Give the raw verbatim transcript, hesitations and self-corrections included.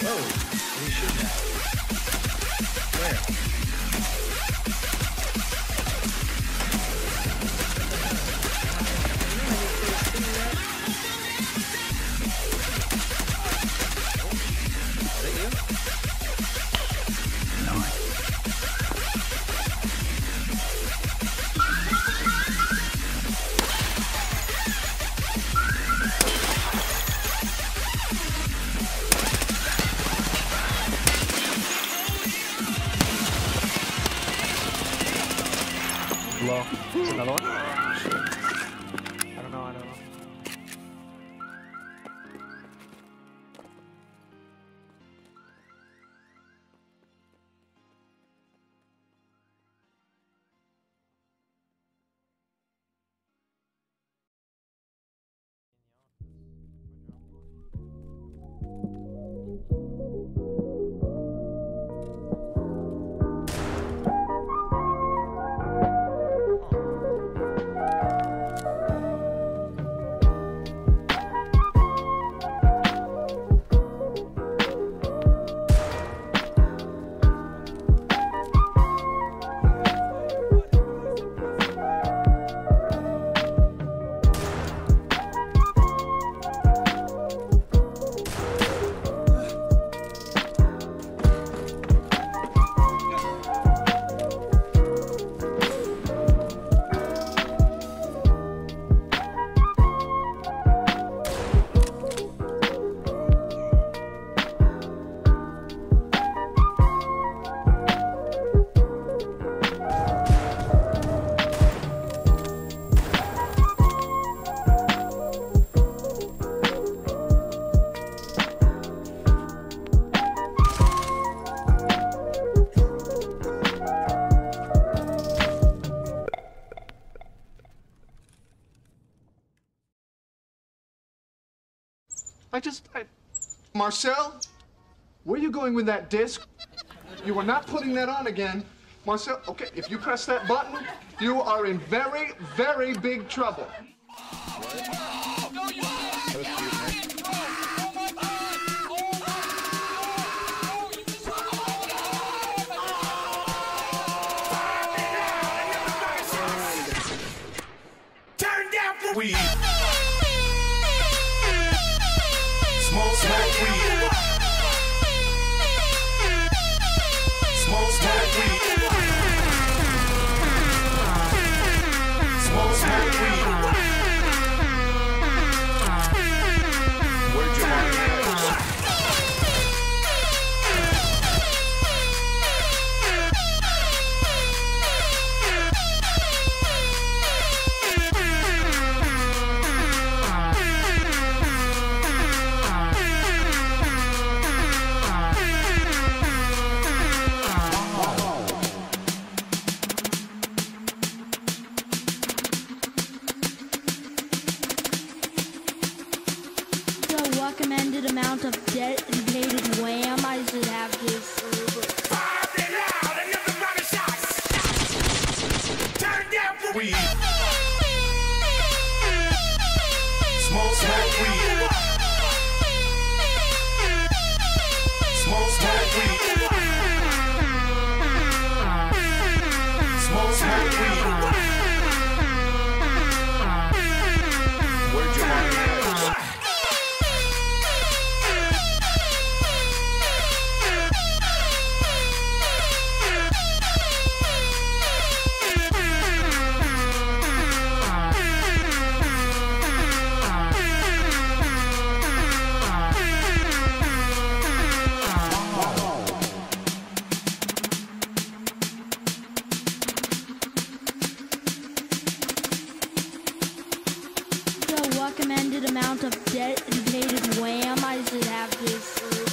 Oh, we should have. Where? Low. Is another one? I don't know, I don't know. I just, I... Marcel? Where are you going with that disc? You are not putting that on again. Marcel, okay, if you press that button, you are in very, very big trouble. Turn down for weed. Smoke, smoke weed. Smoke, smoke weed. Smoke, smoke weed. Where'd you want it? Recommended amount of dedicated wham I should have this server. Fire it loud, another round of shots. Turn down for weed. Smoke, smoke weed. Smoke, smoke weed. Smoke, smoke weed. Where'd you want it? The recommended amount of dedicated wham I should have this server.